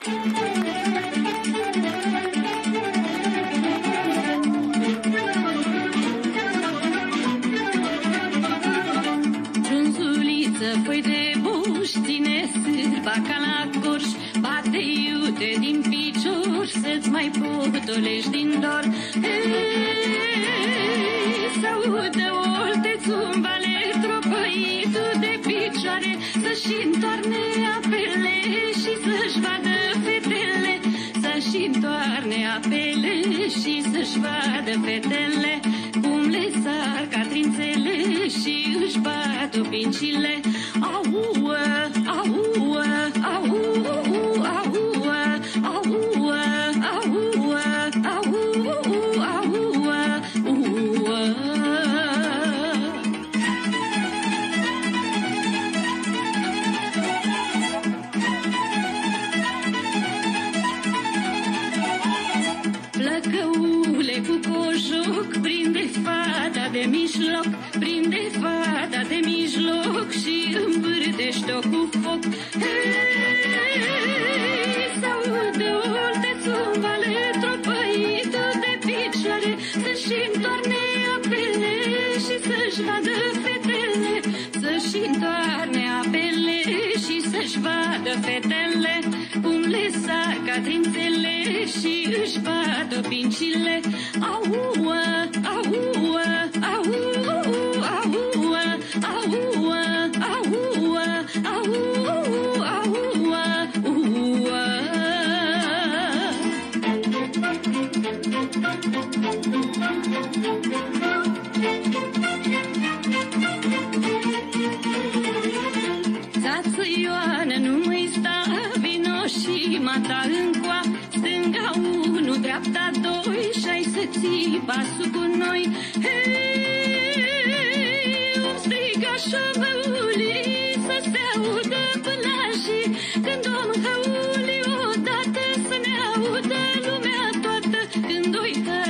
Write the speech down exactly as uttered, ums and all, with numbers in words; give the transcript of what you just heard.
Frunzuliță, pui de buș, ține sârba ca la corș, bate iute din picior, să-ți mai potolești din dor. S-audă oltețul în vale, tropăitul de picioare, să-și întoarne apele și să-și vadă fetele, să-și întoarne apele și să-și vadă fetele, cum le sar ca trințele și își bat opincile. Auă, auă, auă, auă, auă, auă, auă, auă, Plăcăule cu cojoc, prinde fata de mijloc, prinde fata de mijloc și îmbârtește-o cu foc. Hei, s-aude oltețul în vale, tropăitul de picioare, să-și întoarne apele și să-și vadă fetele, să-și întoarne apele și să-și vadă fetele, cum le sar ca trințele și își bat opincile. Auă, auă, auă, auă, auă, auă, auă, auă, Țață Ioană, nu mai sta, vino și mata încoa, stânga unu, dreapta doi, și-ai să ții pasul cu noi. Hei, om striga șovăulii, să se audă pălașii, când om hăuli odată, să ne audă lumea toată, când uită